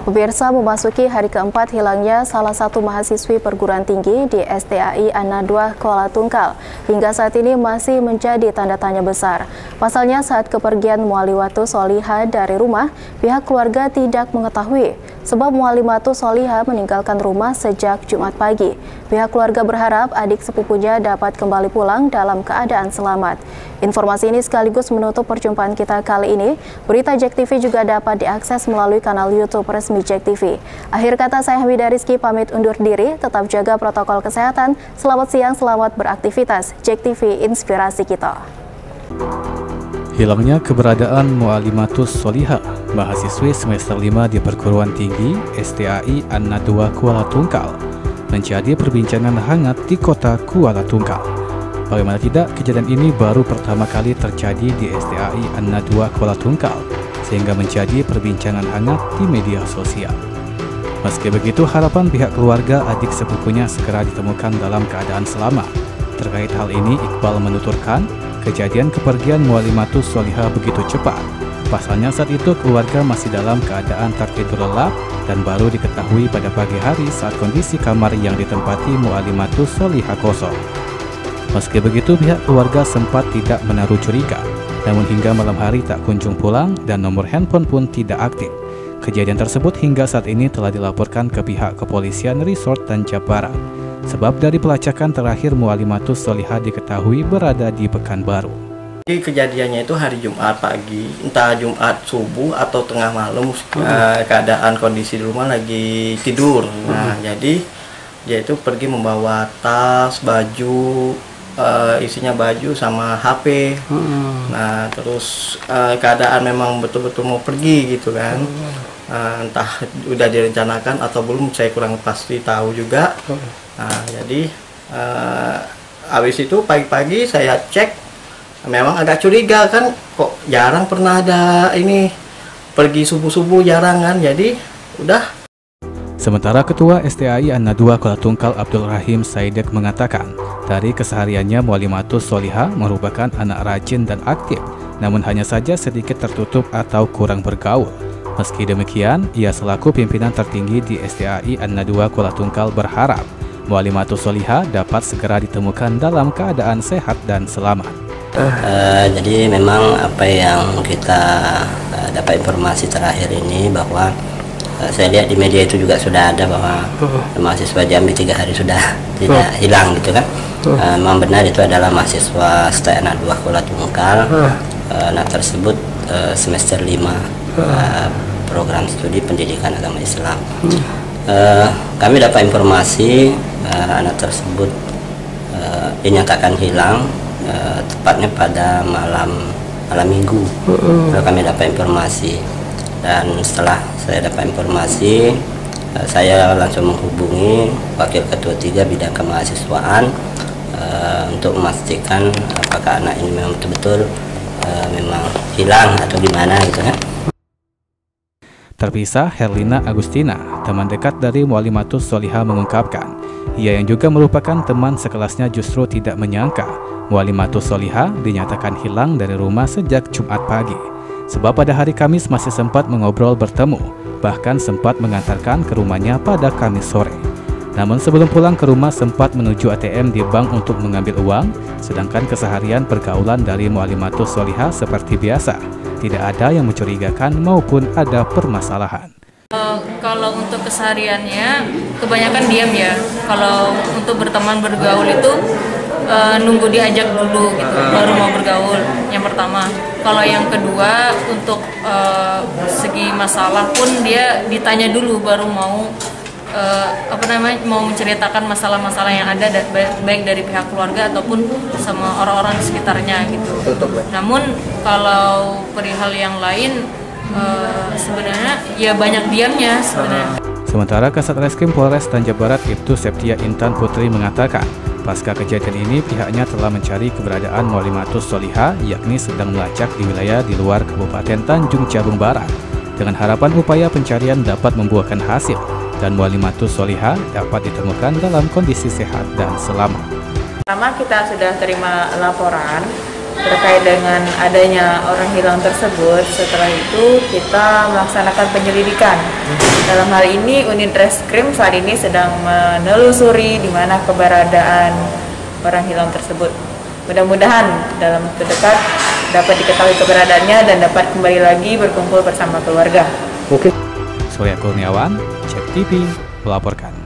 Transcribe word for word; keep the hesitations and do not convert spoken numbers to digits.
Pemirsa, memasuki hari keempat hilangnya salah satu mahasiswi perguruan tinggi di S T A I An-Nadwa Kuala Tungkal. Hingga saat ini masih menjadi tanda tanya besar. Pasalnya saat kepergian Mualimatu Solihah dari rumah, pihak keluarga tidak mengetahui sebab Mualimatu Solihah meninggalkan rumah sejak Jumat pagi. Pihak keluarga berharap adik sepupunya dapat kembali pulang dalam keadaan selamat. Informasi ini sekaligus menutup perjumpaan kita kali ini. Berita Jack T V juga dapat diakses melalui kanal YouTube resmi Jack T V. Akhir kata, saya Hamidah Rizky pamit undur diri. Tetap jaga protokol kesehatan. Selamat siang, selamat beraktivitas. Jack T V, inspirasi kita. Hilangnya keberadaan Mualimatu Solihah, mahasiswi semester lima di perguruan tinggi S T A I An-Nadwa Kuala Tungkal, menjadi perbincangan hangat di kota Kuala Tungkal. Bagaimana tidak, kejadian ini baru pertama kali terjadi di S T A I An-Nadwa Kuala Tungkal, sehingga menjadi perbincangan hangat di media sosial. Meski begitu, harapan pihak keluarga adik sepupunya segera ditemukan dalam keadaan selamat. Terkait hal ini, Iqbal menuturkan, kejadian kepergian Mualimatu Solihah begitu cepat. Pasalnya saat itu keluarga masih dalam keadaan tertidur lelap dan baru diketahui pada pagi hari saat kondisi kamar yang ditempati Mualimatu Solihah kosong. Meski begitu, pihak keluarga sempat tidak menaruh curiga, namun hingga malam hari tak kunjung pulang dan nomor handphone pun tidak aktif. Kejadian tersebut hingga saat ini telah dilaporkan ke pihak kepolisian Resort Tanjab Barat. Sebab dari pelacakan terakhir Mualimatu Solihah diketahui berada di Pekanbaru. Kejadiannya itu hari Jumat pagi, entah Jumat subuh atau tengah malam. Hmm. uh, keadaan kondisi di rumah lagi tidur. Hmm. Nah, jadi dia itu pergi membawa tas, baju, uh, isinya baju sama H P. Hmm. Nah, terus uh, keadaan memang betul-betul mau pergi gitu kan. Hmm. uh, entah udah direncanakan atau belum, saya kurang pasti tahu juga. Hmm. Nah, jadi uh, habis itu pagi-pagi saya cek, memang agak curiga kan, kok jarang pernah ada ini pergi subuh-subuh, jarang kan, jadi udah. Sementara Ketua S T A I An-Nadwa Kuala Tungkal Abdul Rahim Saidek mengatakan, dari kesehariannya Mualimatu Solihah merupakan anak rajin dan aktif, namun hanya saja sedikit tertutup atau kurang bergaul. Meski demikian, ia selaku pimpinan tertinggi di S T A I An-Nadwa Kuala Tungkal berharap Mualimatu Solihah dapat segera ditemukan dalam keadaan sehat dan selamat. Uh, jadi memang apa yang kita uh, dapat informasi terakhir ini bahwa uh, saya lihat di media itu juga sudah ada bahwa uh. mahasiswa Jambi tiga hari sudah tidak uh. hilang gitu kan. Uh. Uh, memang benar itu adalah mahasiswa S T A I An-Nadwa Kuala Tungkal. Uh. Uh, anak tersebut uh, semester lima uh, program studi pendidikan agama Islam. Uh. Uh, kami dapat informasi uh, anak tersebut uh, dinyatakan hilang uh, tepatnya pada malam malam minggu. Uh-uh. Kalau kami dapat informasi, dan setelah saya dapat informasi, uh, saya langsung menghubungi Wakil Ketua tiga Bidang Kemahasiswaan uh, untuk memastikan apakah anak ini memang betul-betul uh, memang hilang atau gimana gitu kan. Terpisah, Herlina Agustina, teman dekat dari Mualimatu Solihah mengungkapkan, ia yang juga merupakan teman sekelasnya justru tidak menyangka Mualimatu Solihah dinyatakan hilang dari rumah sejak Jumat pagi. Sebab pada hari Kamis masih sempat mengobrol bertemu, bahkan sempat mengantarkan ke rumahnya pada Kamis sore. Namun sebelum pulang ke rumah sempat menuju A T M di bank untuk mengambil uang, sedangkan keseharian pergaulan dari Mualimatu Solihah seperti biasa. Tidak ada yang mencurigakan maupun ada permasalahan. Uh, kalau untuk kesehariannya kebanyakan diam ya. Kalau untuk berteman bergaul itu uh, nunggu diajak dulu gitu, baru mau bergaul. Yang pertama. Kalau yang kedua untuk uh, segi masalah pun dia ditanya dulu baru mau uh, apa namanya mau menceritakan masalah-masalah yang ada, baik dari pihak keluarga ataupun sama orang-orang di sekitarnya gitu. Namun kalau perihal yang lain uh, sebenarnya ya banyak diamnya sebenarnya. Sementara Kasat Reskrim Polres Tanjab Barat Ibtu Septia Intan Putri mengatakan, pasca kejadian ini pihaknya telah mencari keberadaan Mualimatu Solihah, yakni sedang melacak di wilayah di luar Kabupaten Tanjung Jabung Barat, dengan harapan upaya pencarian dapat membuahkan hasil dan Mualimatu Solihah dapat ditemukan dalam kondisi sehat dan selamat. Pertama, kita sudah terima laporan terkait dengan adanya orang hilang tersebut. Setelah itu kita melaksanakan penyelidikan. Dalam hal ini unit reskrim saat ini sedang menelusuri di mana keberadaan orang hilang tersebut. Mudah-mudahan dalam waktu dekat dapat diketahui keberadaannya dan dapat kembali lagi berkumpul bersama keluarga. Oke. Surya Kurniawan, Cek T V melaporkan.